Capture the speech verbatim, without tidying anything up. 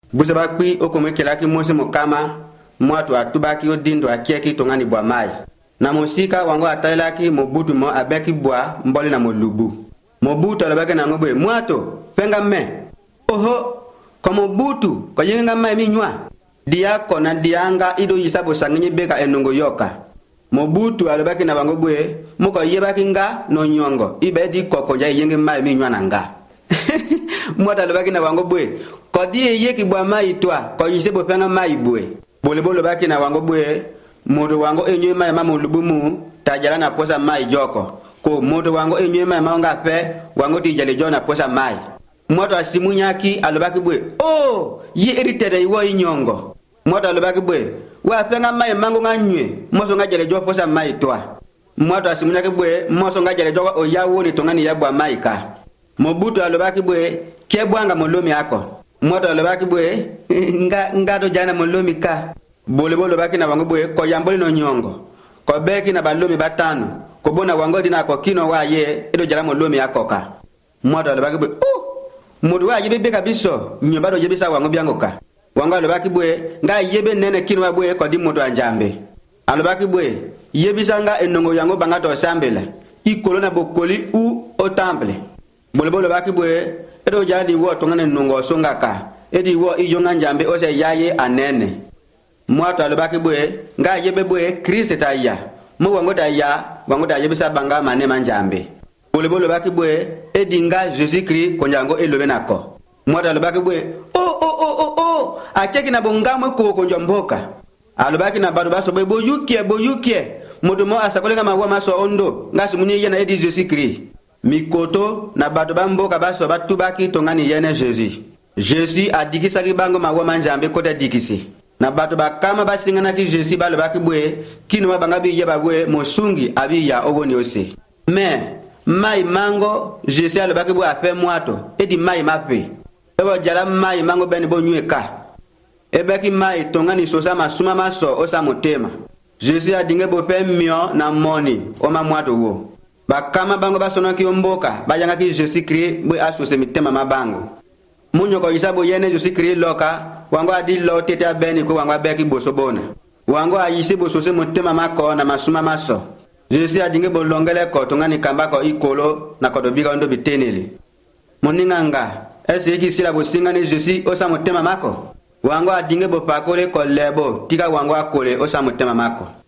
Busaba kpi o kome kelaki mose mokama mwatu atubaki o dindo akieki tongani bwa mai. Na musika wango atailaki mobutu mo abeki bwa mboli na molubu. Mobutu alabaki na ngobe mwato penga me. Oho komo butu ko yenga mai minywa. Dia kona dianga ido yisabo sanginyi beka enongo yoka. Mobutu alabaki na wango bwe muko yebaki nga no nyongo ibe di kokonja yenge mai minywa na nga. Mwata alabaki na wango bwe ko di yeki bwa mai twa ko yisebo penga mai bwe. Bole bole baki na wango bwe modo wango enye mai mama lubumu tajala na posa mai joko ko modo wango enye mai manga pe wango ti jale jona posa mai moto asimunyaki alobaki bwe oh yi eritere iwo inyongo moto alobaki bwe wa penga mai mango nganywe moso ngajale jo posa mai toa moto asimunyaki bwe moso ngajale jo o yawo ni tongani yabwa mai ka Mobutu alobaki bwe kebwanga molomi ako moto alobaki bwe nga ngado jana molomi ka bole bole baki na wango bwe ko yamboli no nyongo ko beki na balomi batano ko bona wango dina ko kino wa ye edo jala mo lomi akoka moto le baki bwe oh modu wa yebe beka biso nyoba do yebe sa wango biango ka wango le baki bwe nga yebe nene kino wa bwe ko di moto anjambe alo baki bwe yebi sanga enongo yango banga to sambela ikolo na bokoli u o temple bole bole baki bwe edo jala di wo to ngane nongo songa ka edi wo ijonga njambe o se yaye anene Mwatu alobaki bwe nga yebe bwe Kristo ta ya mo wango da ya wango da yebe sa banga mane manjambe bole bole baki bwe edinga Jésus Christ konjango elobe nako mwatu alobaki bwe oh oh oh oh oh acheki na bongamo ko konjomboka alobaki na bado baso bwe boyukie boyukie modomo asakolenga mawa maso ondo ngasi munye yena edi Jésus Christ mikoto na bado bamboka baso batubaki tongani yene Jésus Jésus adikisa kibango mawa manjambe kota dikisi na bato bakama basingana ki Jésus balo baki bwe kino mabanga bi yeba bwe mosungi abi ya oboni ose me mai mango Jésus alo baki bwe ape mwato edi mai mape ebo jala mai mango beni bo nyweka ebeki mai tongani sosa masuma maso osa motema Jésus adinge bo pe mio na moni o ma mwato wo bakama bango basono ki omboka bayanga ki Jésus Christ bwe asose mitema mabango munyo ko isabo yene Jésus Christ loka wango adi lo tete abeni ko wango abeki bosobona wango ayise bosose motema mako na masuma maso Jésus adinge bolongele ko tongani kambako ikolo na kodobiga ndo biteneli moninganga ese iki sila bosingani Jésus osa motema mako wango adinge bopakole ko lebo tika wango akole osa motema mako